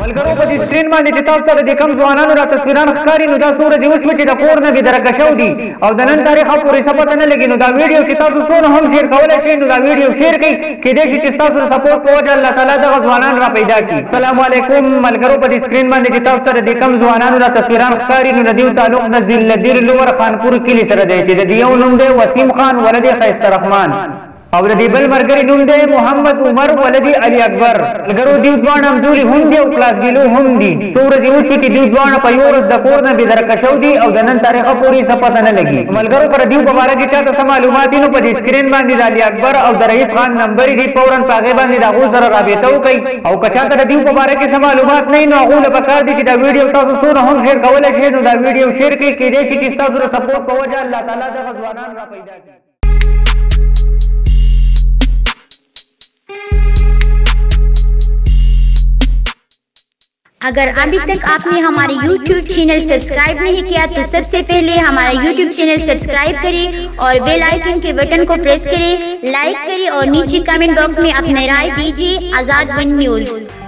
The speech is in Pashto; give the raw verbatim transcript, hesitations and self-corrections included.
मलګرو په دې سکرین باندې چې تاسو ته د کم ځوانانو را تصویران ښکاري نو دا څومره دې وشوه چې د کور نه دې درکشو دي او د نن تاریخ پورې څه پته نه لګي نو دا ویډیو چې تاسو څونه هم شیر کولی شئ نو دا ویډیو شیر کړئ کېدای شي چې ستاسو د سپورټ په وجه الله تعالی دغه ځوانان را پیدا کړي. السلام علیکم ملګرو، په دې سکرین باندې چې تاسو ته د کم ځوانانو را تصویران ښکاري نو د دې تعلق د ذلدیر لور خانپور کلي سره دی چې د دې یو نوم دی وسیم خان ولدي خیسته رحمان او د دې بل مرګري نوم دی محمد عمر ولدي علي اکبر. ملګرو دوی دواړه همزولي هم دي او پلاسګیلو هم دي. څو ورځې وشوې چې دوی دواړه په یو ورځ د کور نه بې درکشو دي او د نن تاریخه پورې څه پته نه لګي. ملګرو پر دوی په باره کې چاته څه معلومات دي نو په دې سکرین باندې د علي اکبر او د رئیس خان نمبر دي، فورا په هغې باندې د هغو سره رابطه وکړئ او که چاته د دوی په باره کې څه معلومات نه وي نو هغو له پکار دي چې دا ویډیو تاسو څونه هم شیر کولی شئ نو دا ویډیو شیر کړئ کېدای شي چې ستاسو د سپورټ په وجه الله تعالی دغه ځوانان را پیدا کړي. अगर अभी तक आपने हमारे यूट्यूब चैनल सब्सक्राइब नहीं किया तो सबसे पहले हमारा यूट्यूब चैनल सब्सक्राइब करें और बेल आइकन के बटन को प्रेस करें, लाइक करें और नीचे कमेंट बॉक्स में अपनी राय दीजिए। Azad one news.